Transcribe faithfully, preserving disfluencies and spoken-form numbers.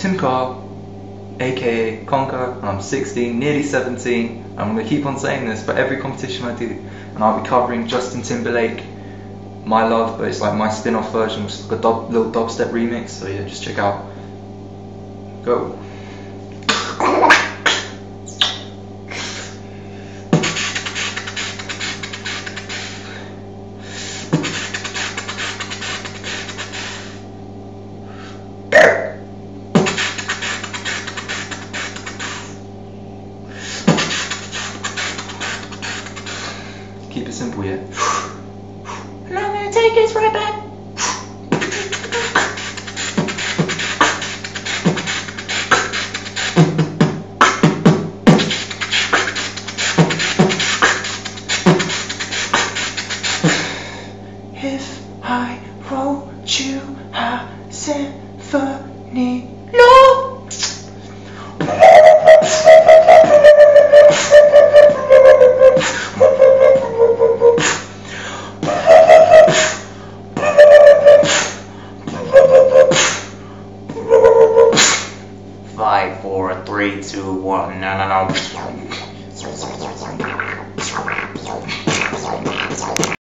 Tim Carr, aka Konker, and I'm sixteen, nearly seventeen. I'm going to keep on saying this for every competition I do, and I'll be covering Justin Timberlake, My Love, but it's like my spin-off version, which is like a dub, little dubstep remix, so yeah, just check out. Go. Keep it simple, yeah? And I'm gonna take us right back. If I wrote you a symphony, no. Five, four, three, two, one. No, no, no.